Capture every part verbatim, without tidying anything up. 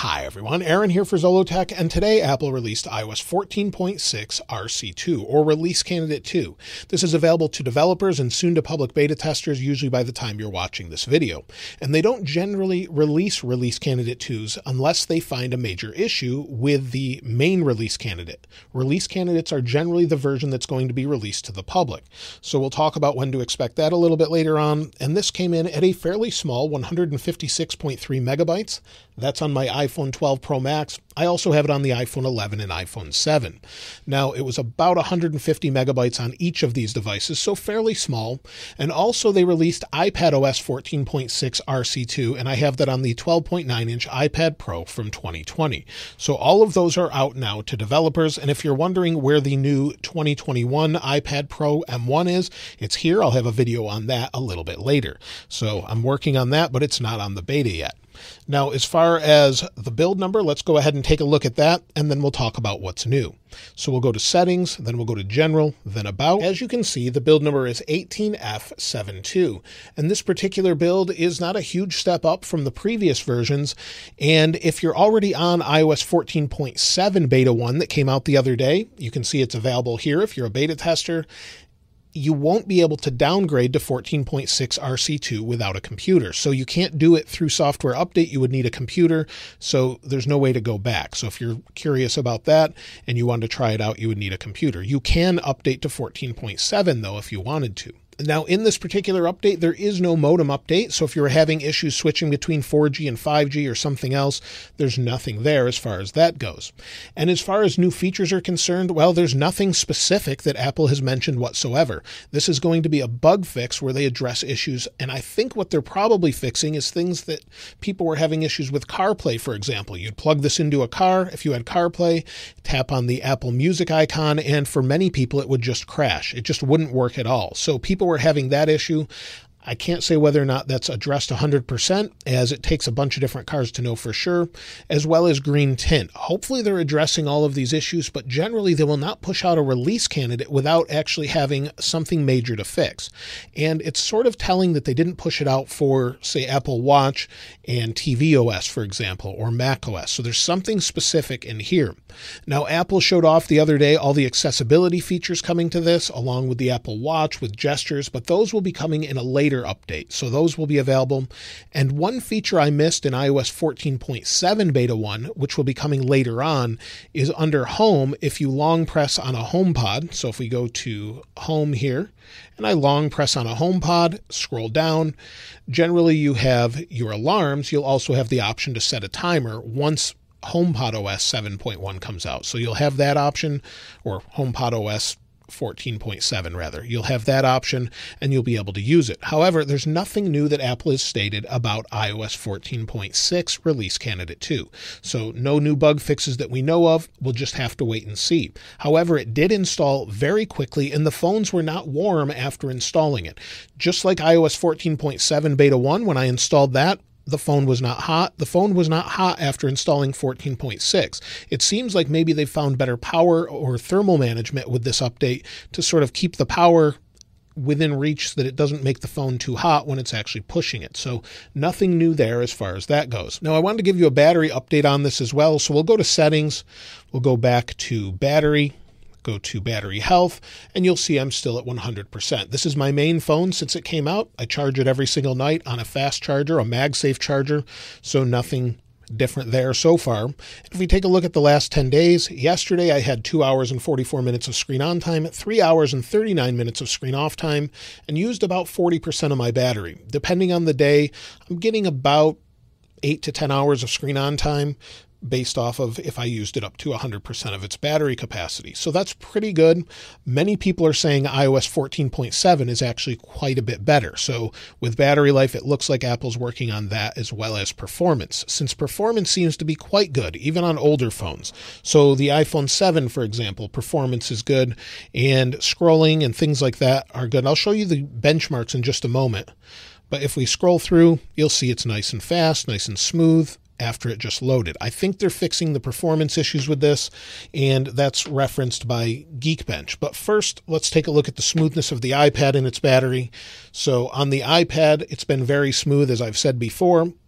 Hi everyone, Aaron here for Zollotech, and today Apple released i O S fourteen point six R C two, or Release Candidate two. This is available to developers and soon to public beta testers, usually by the time you're watching this video. And they don't generally release Release Candidate twos unless they find a major issue with the main release candidate. Release candidates are generally the version that's going to be released to the public. So we'll talk about when to expect that a little bit later on, and this came in at a fairly small one hundred fifty-six point three megabytes. That's on my iPhone twelve Pro Max. I also have it on the iPhone eleven and iPhone seven. Now, it was about one hundred fifty megabytes on each of these devices, so fairly small. And also they released iPadOS fourteen point six R C two, and I have that on the twelve point nine inch iPad Pro from twenty twenty. So all of those are out now to developers, and if you're wondering where the new twenty twenty-one iPad Pro M one is, it's here. I'll have a video on that a little bit later. So I'm working on that, but it's not on the beta yet. Now, as far as the build number, let's go ahead and take a look at that, and then we'll talk about what's new. So we'll go to Settings, then we'll go to General, then About. As you can see, the build number is eighteen F seventy-two, and this particular build is not a huge step up from the previous versions. And if you're already on i O S fourteen point seven Beta one that came out the other day, you can see it's available here if you're a beta tester. You won't be able to downgrade to fourteen point six R C two without a computer. So you can't do it through software update. You would need a computer. So there's no way to go back. So if you're curious about that and you want to try it out, you would need a computer. You can update to fourteen point seven though if you wanted to. Now, in this particular update, there is no modem update, so if you're having issues switching between four G and five G or something else, there's nothing there as far as that goes. And as far as new features are concerned, well, there's nothing specific that Apple has mentioned whatsoever. This is going to be a bug fix where they address issues, and I think what they're probably fixing is things that people were having issues with CarPlay, for example. You'd plug this into a car, if you had CarPlay, tap on the Apple Music icon, and for many people, it would just crash. It just wouldn't work at all. So people were having that issue. I can't say whether or not that's addressed one hundred percent, as it takes a bunch of different cars to know for sure, as well as green tint. Hopefully they're addressing all of these issues, but generally they will not push out a release candidate without actually having something major to fix. And it's sort of telling that they didn't push it out for, say, Apple Watch and tvOS, for example, or macOS. So there's something specific in here. Now, Apple showed off the other day all the accessibility features coming to this, along with the Apple Watch with gestures, but those will be coming in a later update. So those will be available. And one feature I missed in i O S fourteen point seven Beta one, which will be coming later on, is under Home. If you long press on a HomePod, so if we go to Home here, and I long press on a HomePod, scroll down, generally you have your alarms. You'll also have the option to set a timer once HomePodOS seven point one comes out. So you'll have that option, or HomePodOS fourteen point seven rather. You'll have that option and you'll be able to use it. However, there's nothing new that Apple has stated about i O S fourteen point six Release Candidate two. So no new bug fixes that we know of. We'll just have to wait and see. However, it did install very quickly and the phones were not warm after installing it. Just like i O S fourteen point seven Beta one, when I installed that, the phone was not hot. The phone was not hot after installing fourteen point six. It seems like maybe they found better power or thermal management with this update to sort of keep the power within reach so that it doesn't make the phone too hot when it's actually pushing it. So nothing new there as far as that goes. Now, I wanted to give you a battery update on this as well. So we'll go to Settings. We'll go back to Battery. Go to Battery Health, and you'll see I'm still at one hundred percent. This is my main phone since it came out. I charge it every single night on a fast charger, a MagSafe charger, so nothing different there so far. If we take a look at the last ten days, yesterday I had two hours and forty-four minutes of screen on time, three hours and thirty-nine minutes of screen off time, and used about forty percent of my battery. Depending on the day, I'm getting about eight to ten hours of screen on time, based off of if I used it up to one hundred percent of its battery capacity. So that's pretty good. Many people are saying i O S fourteen point seven is actually quite a bit better. So with battery life, it looks like Apple's working on that as well as performance, since performance seems to be quite good, even on older phones. So the iPhone seven, for example, performance is good, and scrolling and things like that are good. I'll show you the benchmarks in just a moment. But if we scroll through, you'll see it's nice and fast, nice and smooth after it just loaded. I think they're fixing the performance issues with this, and that's referenced by Geekbench. But first, let's take a look at the smoothness of the iPad and its battery. So on the iPad, it's been very smooth, as I've said before.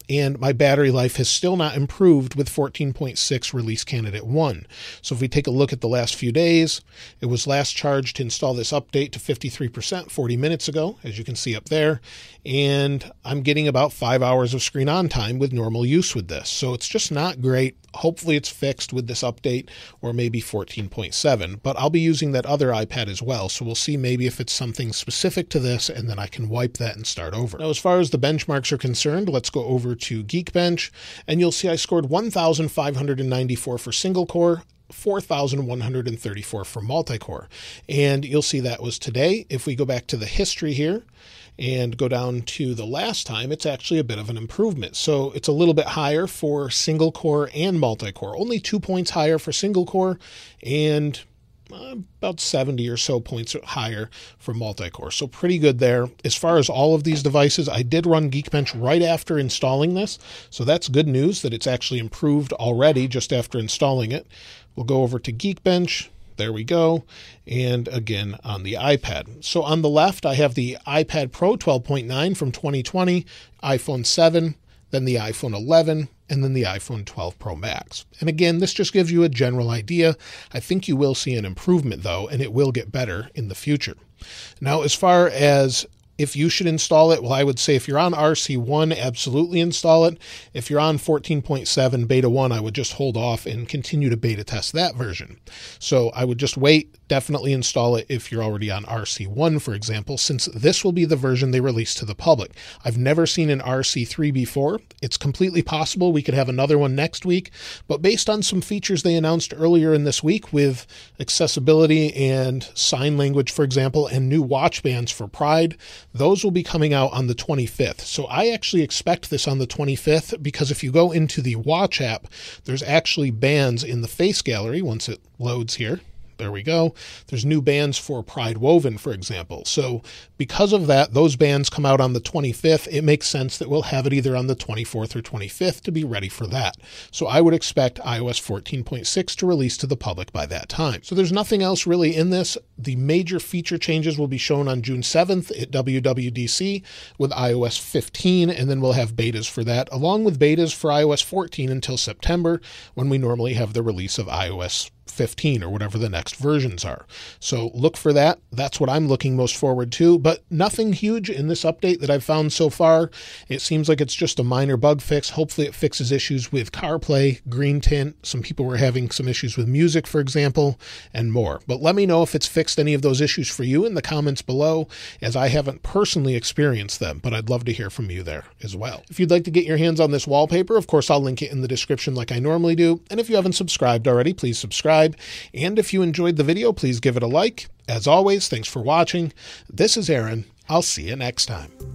and my battery life has still not improved with fourteen point six release candidate one. So if we take a look at the last few days, it was last charged to install this update to fifty-three percent forty minutes ago, as you can see up there, and I'm getting about five hours of screen on time with normal use with this. So it's just not great. Hopefully it's fixed with this update, or maybe fourteen point seven, but I'll be using that other iPad as well. So we'll see maybe if it's something specific to this, and then I can wipe that and start over. Now, as far as the benchmarks are concerned, let's go over to Geekbench, and you'll see I scored one thousand five hundred ninety-four for single core, four thousand one hundred thirty-four for multi-core. And you'll see that was today. If we go back to the history here and go down to the last time, it's actually a bit of an improvement. So it's a little bit higher for single core and multi-core, only two points higher for single core and uh, about seventy or so points higher for multi-core. So pretty good there. As far as all of these devices, I did run Geekbench right after installing this. So that's good news that it's actually improved already just after installing it. We'll go over to Geekbench. There we go. And again, on the iPad. So on the left, I have the iPad Pro twelve point nine from twenty twenty, iPhone seven, then the iPhone eleven, and then the iPhone twelve Pro Max. And again, this just gives you a general idea. I think you will see an improvement though, and it will get better in the future. Now, as far as if you should install it, well, I would say if you're on R C one, absolutely install it. If you're on fourteen point seven beta one, I would just hold off and continue to beta test that version. So I would just wait, definitely install it if you're already on R C one, for example, since this will be the version they release to the public. I've never seen an R C three before. It's completely possible we could have another one next week, but based on some features they announced earlier in this week with accessibility and sign language, for example, and new watch bands for Pride, those will be coming out on the twenty-fifth. So I actually expect this on the twenty-fifth because if you go into the Watch app, there's actually bands in the face gallery once it loads here. There we go. There's new bands for Pride Woven, for example. So because of that, those bands come out on the twenty-fifth. It makes sense that we'll have it either on the twenty-fourth or twenty-fifth to be ready for that. So I would expect i O S fourteen point six to release to the public by that time. So there's nothing else really in this. The major feature changes will be shown on June seventh at W W D C with i O S fifteen, and then we'll have betas for that, along with betas for i O S fourteen until September, when we normally have the release of i O S fifteen or whatever the next versions are. So look for that. That's what I'm looking most forward to, but nothing huge in this update that I've found so far. It seems like it's just a minor bug fix. Hopefully it fixes issues with CarPlay, green tint. Some people were having some issues with music, for example, and more. But let me know if it's fixed any of those issues for you in the comments below, as I haven't personally experienced them, but I'd love to hear from you there as well. If you'd like to get your hands on this wallpaper, of course, I'll link it in the description like I normally do. And if you haven't subscribed already, please subscribe. And if you enjoyed the video, please give it a like. As always, thanks for watching. This is Aaron. I'll see you next time.